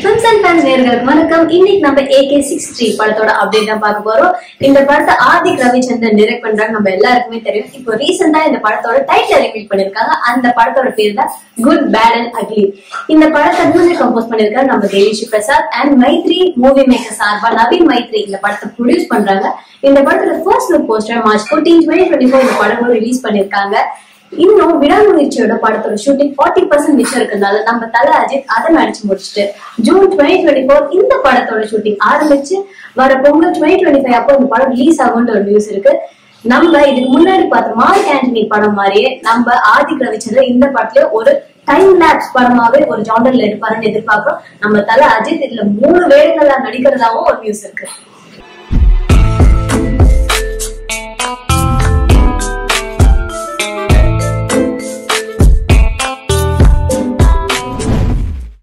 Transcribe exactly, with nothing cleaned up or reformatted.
Films and fans நேயர்களுக்கு வணக்கம். இன்னைக்கு நம்ம A K sixty-three படத்தோட அப்டேட் தான் பார்க்க போறோம். இந்த படத்தை ஆதிக் ரவிச்சந்திரன் டைரக்ட் பண்றாங்க, நம்ம எல்லாருக்குமே தெரியும். இப்போ ரீசெண்டா இந்த படத்தோட டைட்டில் ரிவீல் பண்ணிருக்காங்க. அந்த படத்தோட பேர் தான் குட் பேட் அண்ட் அக்லி. இந்த படத்தை மியூசிக் கம்போஸ் பண்ணிருக்காரு நம்ம Devi Sri Prasad and Mythri movie maker சார்பா நவீன் மைத்ரி இந்த படத்தை ப்ரொடியூஸ் பண்றாங்க. இந்த படத்தோட first look poster March fourteenth twenty twenty-four இந்த படம் ரிலீஸ் பண்ணிருக்காங்க. இன்னும் விடாமுயற்சியோட படத்தோட ஷூட்டிங் forty percent மிச்சம் இருக்கிறதுனால நம்ம தல அஜித் அதை நடிச்சு முடிச்சுட்டு ஜூன் twenty twenty-four இந்த படத்தோட ஷூட்டிங் ஆரம்பிச்சு வர பொங்கல் twenty twenty-five அப்போ இந்த படம் ரிலீஸ் ஆகும்ன்ற ஒரு நியூஸ் இருக்கு. நம்ம இதுக்கு முன்னாடி பார்த்த மார்க் ஆண்டனி படம் மாதிரியே நம்ம ஆதிக் ரவிச்சந்திரன் இந்த படத்துல ஒரு டைம் லேப்ஸ் படமாவே ஒரு ஜானர்ல எடுப்பாருன்னு எதிர்பார்க்கிறோம். நம்ம தல அஜித் இதுல மூணு வேடங்களா நடிக்கிறதாவும் ஒரு நியூஸ் இருக்கு.